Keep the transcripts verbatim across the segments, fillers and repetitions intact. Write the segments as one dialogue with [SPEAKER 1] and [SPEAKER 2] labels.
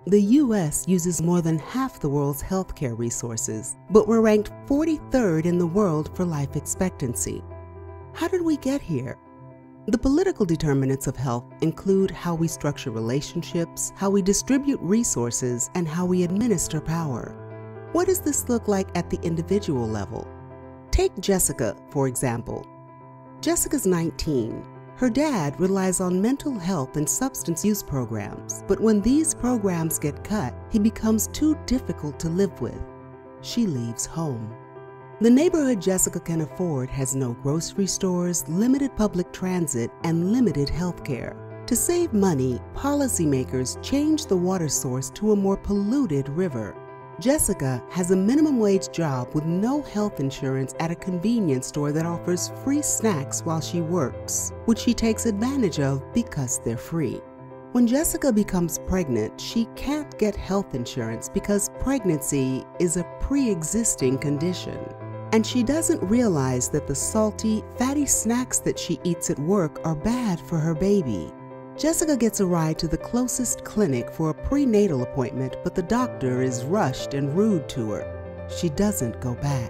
[SPEAKER 1] The U S uses more than half the world's healthcare resources, but we're ranked forty-third in the world for life expectancy. How did we get here? The political determinants of health include how we structure relationships, how we distribute resources, and how we administer power. What does this look like at the individual level? Take Jessica, for example. Jessica's nineteen. Her dad relies on mental health and substance use programs, but when these programs get cut, he becomes too difficult to live with. She leaves home. The neighborhood Jessica can afford has no grocery stores, limited public transit, and limited health care. To save money, policymakers changed the water source to a more polluted river. Jessica has a minimum wage job with no health insurance at a convenience store that offers free snacks while she works, which she takes advantage of because they're free. When Jessica becomes pregnant, she can't get health insurance because pregnancy is a pre-existing condition. And she doesn't realize that the salty, fatty snacks that she eats at work are bad for her baby. Jessica gets a ride to the closest clinic for a prenatal appointment, but the doctor is rushed and rude to her. She doesn't go back.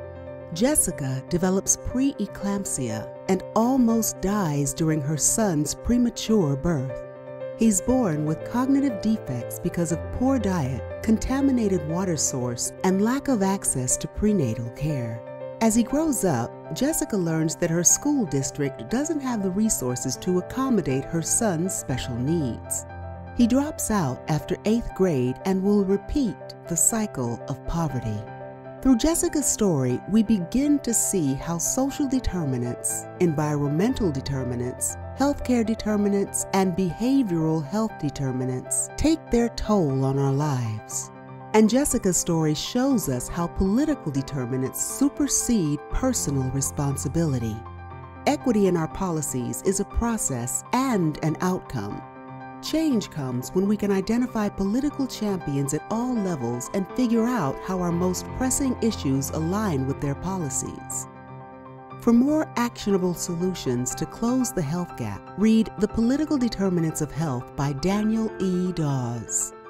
[SPEAKER 1] Jessica develops preeclampsia and almost dies during her son's premature birth. He's born with cognitive defects because of poor diet, contaminated water source, and lack of access to prenatal care. As he grows up, Jessica learns that her school district doesn't have the resources to accommodate her son's special needs. He drops out after eighth grade and will repeat the cycle of poverty. Through Jessica's story, we begin to see how social determinants, environmental determinants, healthcare determinants, and behavioral health determinants take their toll on our lives. And Jessica's story shows us how political determinants supersede personal responsibility. Equity in our policies is a process and an outcome. Change comes when we can identify political champions at all levels and figure out how our most pressing issues align with their policies. For more actionable solutions to close the health gap, read The Political Determinants of Health by Daniel E. Dawes.